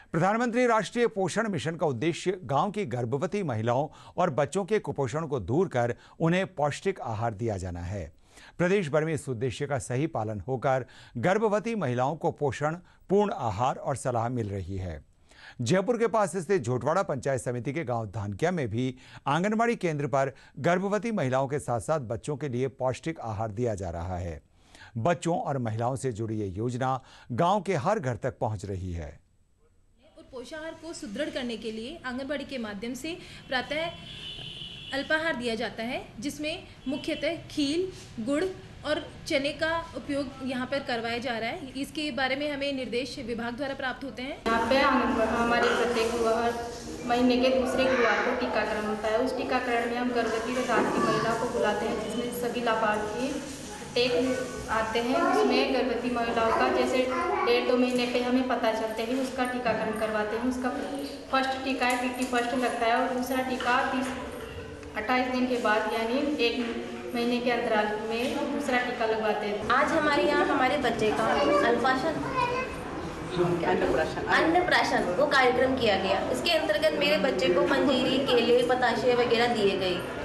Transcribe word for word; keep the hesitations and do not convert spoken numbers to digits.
प्रधानमंत्री राष्ट्रीय पोषण मिशन का उद्देश्य गांव की गर्भवती महिलाओं और बच्चों के कुपोषण को दूर कर उन्हें पौष्टिक आहार दिया जाना है। प्रदेश भर में इस उद्देश्य का सही पालन होकर गर्भवती महिलाओं को पोषण, पूर्ण आहार और सलाह मिल रही है। जयपुर के पास स्थित झोटवाड़ा पंचायत समिति के गांव धानक्या में भी आंगनबाड़ी केंद्र पर गर्भवती महिलाओं के साथ साथ बच्चों के लिए पौष्टिक आहार दिया जा रहा है। बच्चों और महिलाओं से जुड़ी ये योजना गांव के हर घर तक पहुंच रही है। पोषाहार को सुदृढ़ करने के लिए आंगनबाड़ी के माध्यम से प्रातः अल्पाहार दिया जाता है, जिसमें मुख्यतः खील, गुड़ और चने का उपयोग यहाँ पर करवाया जा रहा है। इसके बारे में हमें निर्देश विभाग द्वारा प्राप्त होते हैं। यहाँ पे हमारे प्रत्येक गुरुवार महीने के दूसरे गुरुवार को टीकाकरण होता है। उस टीकाकरण में हम गर्भवती व धात्री महिला को बुलाते हैं, जिसमें सभी लाभार्थी टेक आते हैं। उसमें गर्भवती महिलाओं का जैसे डेढ़ दो महीने पे हमें पता चलते ही उसका टीकाकरण करवाते हैं। उसका फर्स्ट टीका है टीटी फर्स्ट लगता है और दूसरा टीका तीस अट्ठाईस दिन के बाद यानी एक महीने के अंतराल में दूसरा टीका लगवाते हैं। आज हमारे यहाँ हमारे बच्चे का अल्पाशन अन्नप्राशन वो कार्यक्रम किया गया। इसके अंतर्गत मेरे बच्चे को पंजीरी, केले, बताशे वगैरह दिए गए।